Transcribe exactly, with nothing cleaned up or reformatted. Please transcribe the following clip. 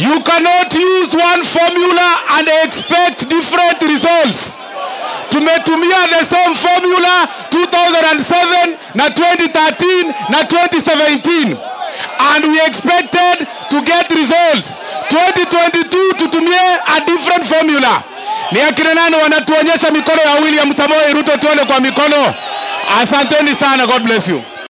You cannot use one formula and expect different results. Tumetumia the same formula two thousand seven, na twenty thirteen, na twenty seventeen. And we expected to get results. twenty twenty-two tutumie a different formula. Ni akina nani wanatuonyesha mikono ya William Samoei Ruto, tuone kwa mikono. Asanteni sana. God bless you.